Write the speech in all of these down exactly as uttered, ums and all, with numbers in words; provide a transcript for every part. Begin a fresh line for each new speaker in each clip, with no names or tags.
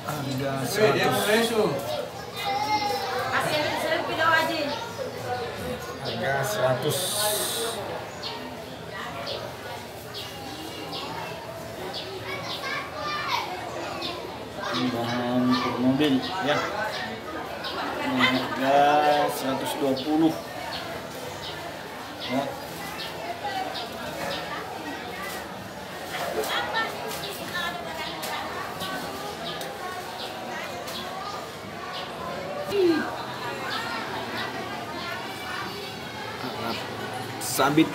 Harga seratus. Harga seratus. Bahan untuk mobil ya. Harga seratus dua puluh ya. Alat sabit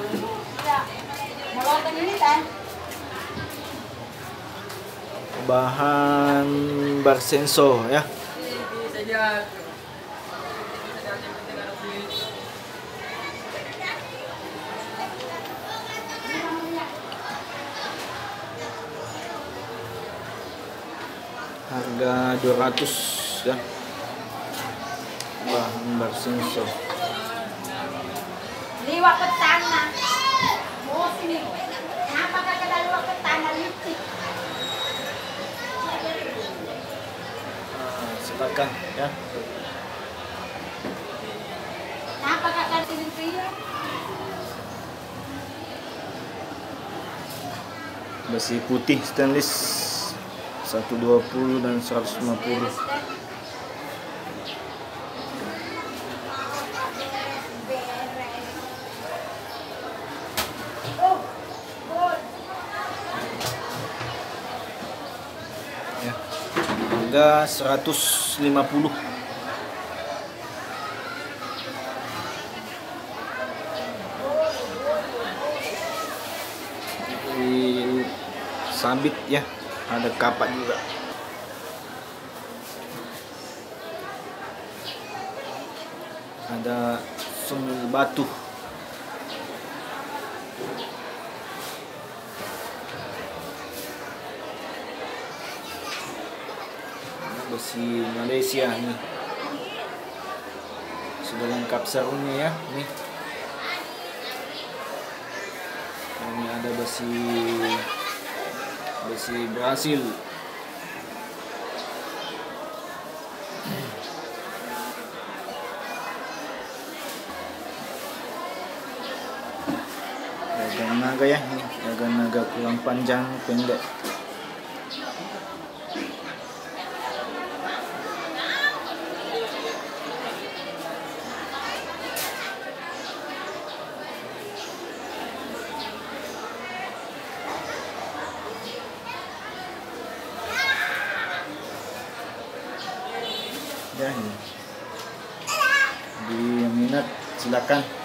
bahan Barsenso ya. Harga dua ratus ya. Bahan Barsenso.
Liwat ke tanah. Oh sini. Kenapa kakak dah liwat ke tanah licik?
Nah, silakan ya.
Kenapa kakak sini pria?
Besi putih stainless seratus dua puluh dan seratus lima puluh. Ya. Harga seratus lima puluh. Ini sabit ya, ada kapak juga. Ada sumber batu. Besi Malaysia nih. Sudah lengkap sarungnya ya, nih. Ini ada besi besi Brasil. Gagang naga ya, ini gagang naga kurang panjang pendek. Ya, ini. Di minat silakan